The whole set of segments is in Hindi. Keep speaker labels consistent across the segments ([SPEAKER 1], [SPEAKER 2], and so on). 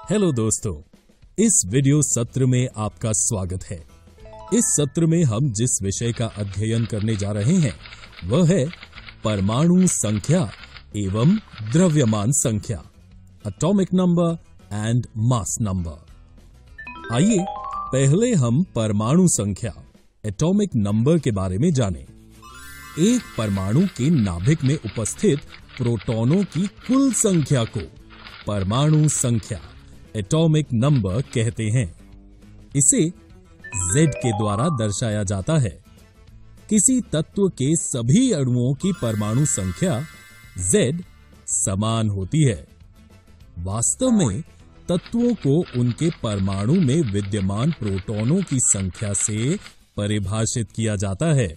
[SPEAKER 1] हेलो दोस्तों, इस वीडियो सत्र में आपका स्वागत है। इस सत्र में हम जिस विषय का अध्ययन करने जा रहे हैं वह है परमाणु संख्या एवं द्रव्यमान संख्या, atomic number and mass number. आइए पहले हम परमाणु संख्या एटॉमिक नंबर के बारे में जानें। एक परमाणु के नाभिक में उपस्थित प्रोटॉनों की कुल संख्या को परमाणु संख्या एटॉमिक नंबर कहते हैं। इसे Z के द्वारा दर्शाया जाता है। किसी तत्व के सभी अणुओं की परमाणु संख्या Z समान होती है। वास्तव में तत्वों को उनके परमाणु में विद्यमान प्रोटॉनों की संख्या से परिभाषित किया जाता है।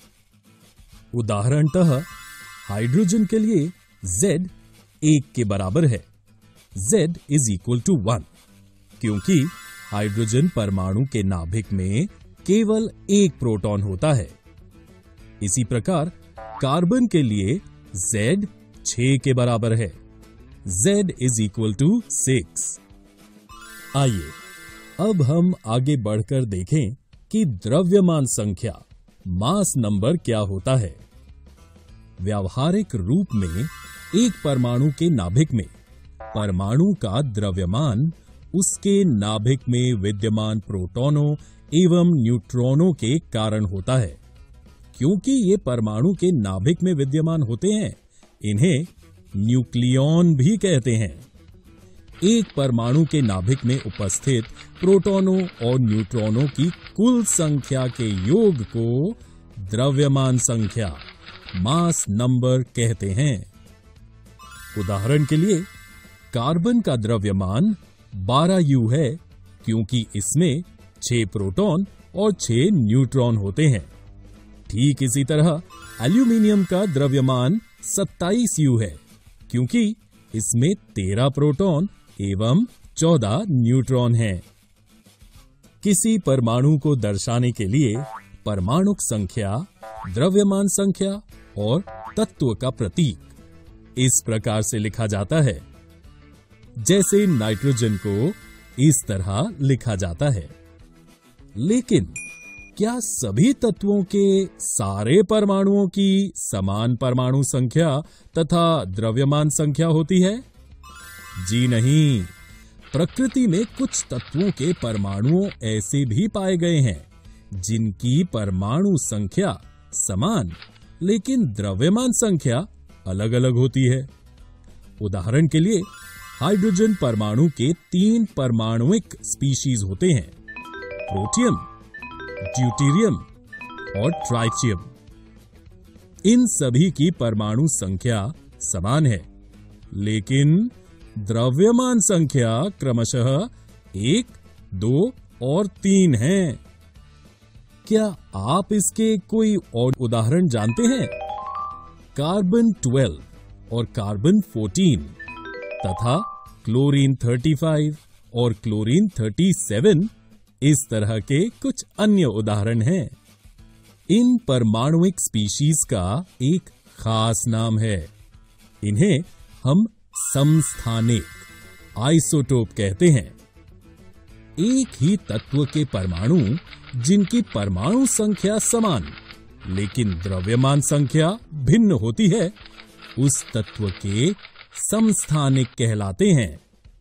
[SPEAKER 1] उदाहरणतः हाइड्रोजन के लिए Z 1 के बराबर है। Z is equal to 1 क्योंकि हाइड्रोजन परमाणु के नाभिक में केवल एक प्रोटॉन होता है। इसी प्रकार कार्बन के लिए Z 6 के बराबर है। Z is equal to 6। आइए अब हम आगे बढ़कर देखें कि द्रव्यमान संख्या मास नंबर क्या होता है। व्यावहारिक रूप में एक परमाणु के नाभिक में परमाणु का द्रव्यमान उसके नाभिक में विद्यमान प्रोटॉनों एवं न्यूट्रॉनों के कारण होता है। क्योंकि ये परमाणु के नाभिक में विद्यमान होते हैं, इन्हें न्यूक्लियॉन भी कहते हैं। एक परमाणु के नाभिक में उपस्थित प्रोटॉनों और न्यूट्रॉनों की कुल संख्या के योग को द्रव्यमान संख्या मास नंबर कहते हैं। उदाहरण के लिए कार्बन का द्रव्यमान 12U है क्योंकि इसमें 6 प्रोटॉन और 6 न्यूट्रॉन होते हैं। ठीक इसी तरह एल्यूमिनियम का द्रव्यमान 27U है क्योंकि इसमें 13 प्रोटॉन एवं 14 न्यूट्रॉन हैं। किसी परमाणु को दर्शाने के लिए परमाणुक संख्या, द्रव्यमान संख्या और तत्व का प्रतीक इस प्रकार से लिखा जाता है। जैसे नाइट्रोजन को इस तरह लिखा जाता है। लेकिन क्या सभी तत्वों के सारे परमाणुओं की समान परमाणु संख्या तथा द्रव्यमान संख्या होती है? जी नहीं। प्रकृति में कुछ तत्वों के परमाणुओं ऐसे भी पाए गए हैं जिनकी परमाणु संख्या समान लेकिन द्रव्यमान संख्या अलग अलग होती है। उदाहरण के लिए हाइड्रोजन परमाणु के 3 परमाणुिक स्पीशीज होते हैं, प्रोटियम, ड्यूटेरियम और ट्राइटियम। इन सभी की परमाणु संख्या समान है, लेकिन द्रव्यमान संख्या क्रमशः 1, 2 और 3 है। क्या आप इसके कोई और उदाहरण जानते हैं? कार्बन 12 और कार्बन 14 तथा क्लोरीन 35 और क्लोरीन 37 इस तरह के कुछ अन्य उदाहरण हैं। इन परमाणुिक स्पीशीज का एक खास नाम है। इन्हें हम समस्थानिक आइसोटोप कहते हैं। एक ही तत्व के परमाणु जिनकी परमाणु संख्या समान लेकिन द्रव्यमान संख्या भिन्न होती है, उस तत्व के समस्थानिक कहलाते हैं।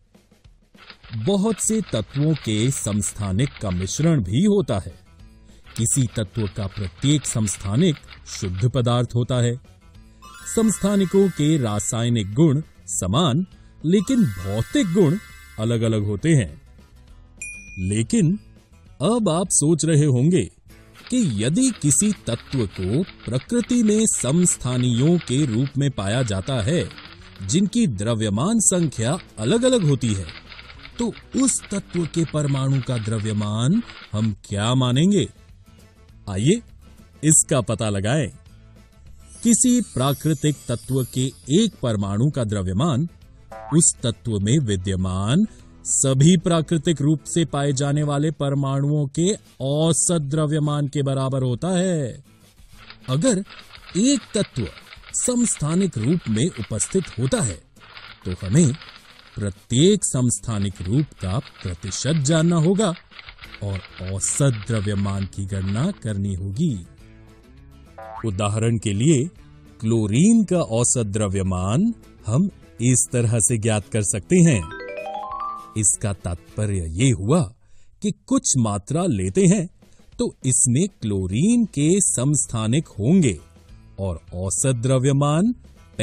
[SPEAKER 1] बहुत से तत्वों के समस्थानिक का मिश्रण भी होता है। किसी तत्व का प्रत्येक समस्थानिक शुद्ध पदार्थ होता है। समस्थानिकों के रासायनिक गुण समान लेकिन भौतिक गुण अलग अलग होते हैं। लेकिन अब आप सोच रहे होंगे कि यदि किसी तत्व को प्रकृति में समस्थानियों के रूप में पाया जाता है जिनकी द्रव्यमान संख्या अलग अलग होती है, तो उस तत्व के परमाणु का द्रव्यमान हम क्या मानेंगे? आइए इसका पता लगाएं। किसी प्राकृतिक तत्व के एक परमाणु का द्रव्यमान उस तत्व में विद्यमान सभी प्राकृतिक रूप से पाए जाने वाले परमाणुओं के औसत द्रव्यमान के बराबर होता है। अगर एक तत्व समस्थानिक रूप में उपस्थित होता है तो हमें प्रत्येक समस्थानिक रूप का प्रतिशत जानना होगा और औसत द्रव्यमान की गणना करनी होगी। उदाहरण के लिए क्लोरीन का औसत द्रव्यमान हम इस तरह से ज्ञात कर सकते हैं। इसका तात्पर्य ये हुआ कि कुछ मात्रा लेते हैं तो इसमें क्लोरीन के समस्थानिक होंगे और औसत द्रव्यमान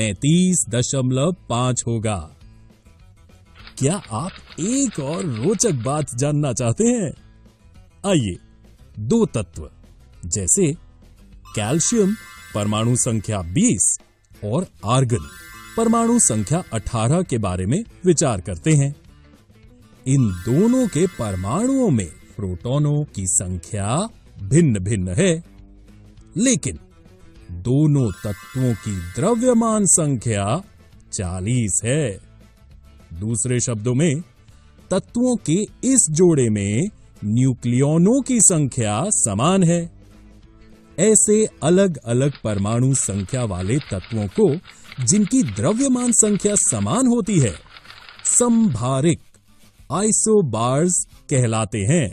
[SPEAKER 1] 35.5 होगा। क्या आप एक और रोचक बात जानना चाहते हैं? आइए, दो तत्व जैसे कैल्शियम परमाणु संख्या 20 और आर्गन परमाणु संख्या 18 के बारे में विचार करते हैं। इन दोनों के परमाणुओं में प्रोटॉनों की संख्या भिन्न भिन्न है, लेकिन दोनों तत्वों की द्रव्यमान संख्या 40 है। दूसरे शब्दों में, तत्वों के इस जोड़े में न्यूक्लियॉनों की संख्या समान है। ऐसे अलग अलग परमाणु संख्या वाले तत्वों को जिनकी द्रव्यमान संख्या समान होती है, समभारिक आइसोबार्स कहलाते हैं।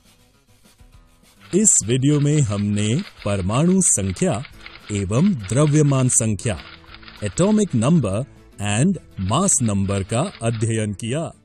[SPEAKER 1] इस वीडियो में हमने परमाणु संख्या एवं द्रव्यमान संख्या, atomic number and mass number का अध्ययन किया।